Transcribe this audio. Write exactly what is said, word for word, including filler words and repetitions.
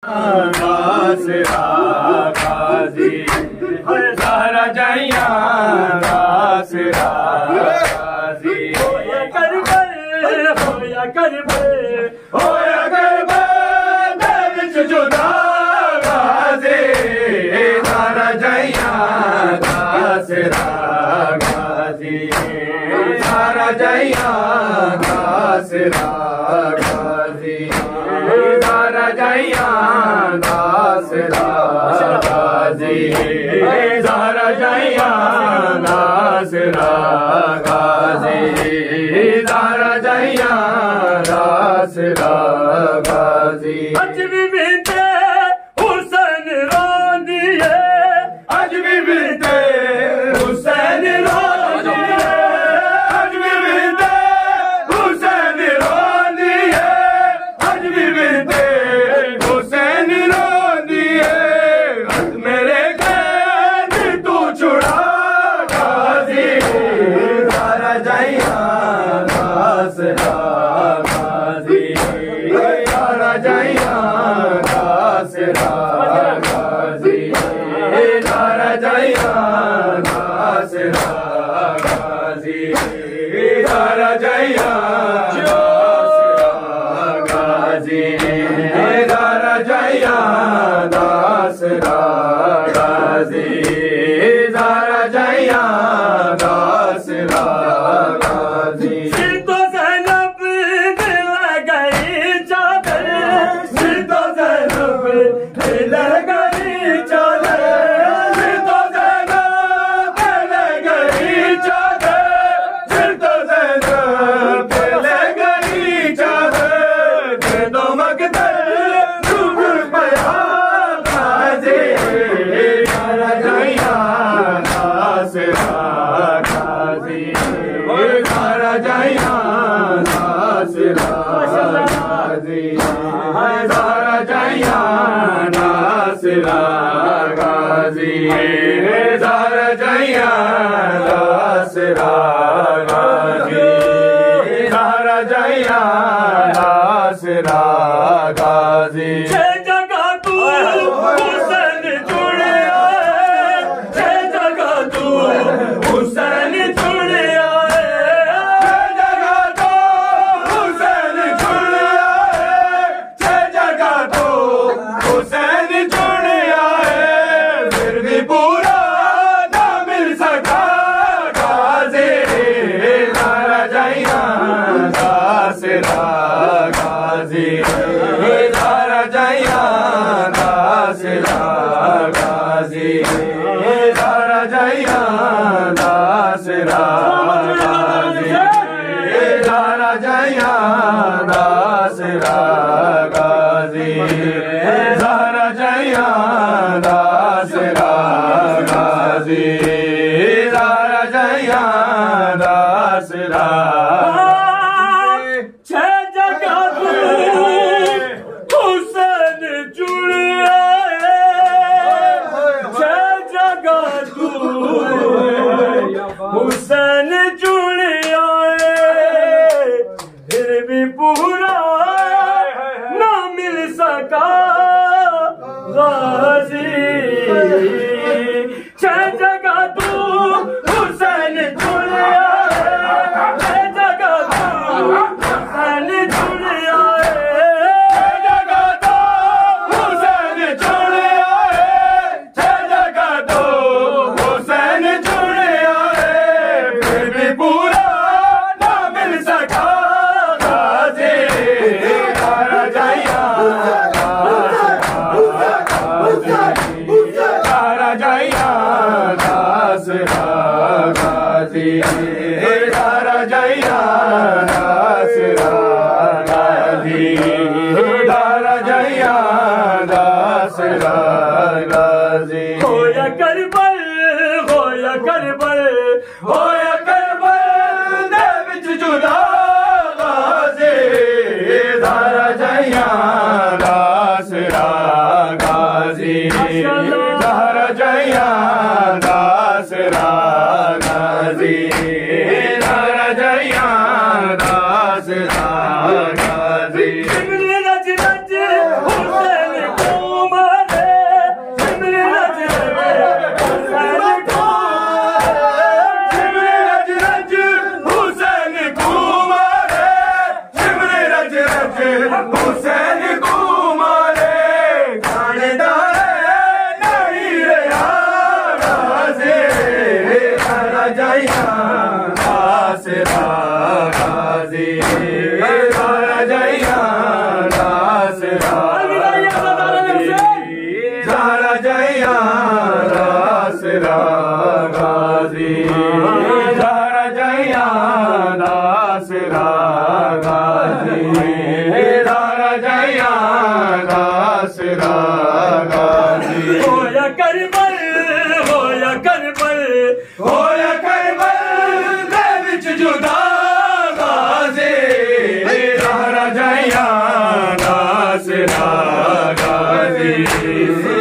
दासरा गाजी ज़हरा जैया दासरा गाजी होया करबल होया करबल होया करबल दे विच जुदा गाजी ज़हरा जैया दासरा गाजी ज़हरा जैया दासरा गाजी ज़हरा जैया दासरा गाजी ज़हरा जैया दासरा गाजी ज़हरा जैया दासरा गाजी अज भी बीते हुसैन रोंदी है अज भी बीते हुसैन रोंदी है अज भी बीते हुसैन रोंदी है अज भी बीते हुसैन रोंदी है मेरे कैद तू छुड़ा गाजी ज़हरा जैया दासरा गाजी ज़हरा जैया दासरा गाजी ज़हरा जैया दासरा गाजी ज़हरा जैया गाजी ज़हरा जैया दासरा गाजी ज़हरा जैया दासरा गाजी सिर तो ज़ैनब दिल गई चादर सिर तो ज़ैनब दिल गई चादर सिर तो ज़ैनब दिल गई चादर सिर तो ज़ैनब दिल गई चादर दे दो मकदर डूब गया गाजी ज़हरा जैया दासरा गाजी ज़हरा जैया दासरा गाजी ज़हरा जैया दासरा गाजी ज़हरा जैया दासरा गाजी ज़हरा जैया दासरा गाजी छह जगह तू हुसैन जुड़िया है छह जगह तू हुसैन जुड़िया है छह जगह तो हुसैन जुड़िया है छह जगह तो हुसैन जुड़िया है फिर भी पूरा ना मिल सका गाजी ज़हरा जैया दासरा गाजी ज़हरा जैया दासरा गाजी ज़हरा जैया दासरा गाजी ज़हरा जैया दासरा गाजी ज़हरा जैया दासरा गाजी ज़हरा जैया दासरा छह जगह तू हुसैन जुड़िया है छह जगह तू हुसैन जुड़िया है फिर भी पूरा ना मिल सका गाजी छह जगह तू हुसैन जुड़िया है छह जगह तू हुसैन जुड़िया है छह जगह तो हुसैन जुड़िया है छह जगह तो हुसैन जुड़िया है फिर भी पूरा ना मिल सका गाजी ज़हरा जैया ज़हरा जैया दासरा गाजी ज़हरा जैया दासरा गाजी ज़हरा जैया दासरा गाजी होया करबल होया करबल होया करबल दे विच जुदा गाजी ज़हरा जैया दासरा गाजी ज़हरा जैया दासरा गाजी ज़हरा जैया दासरा गाजी रज रज हुसैन को जया दास गाजी दारा जया दास गाजी दारा जया दास गाजी होया करबल होया करबल होया करबल दे विच जुदा गाजी दारा जया दास गाजी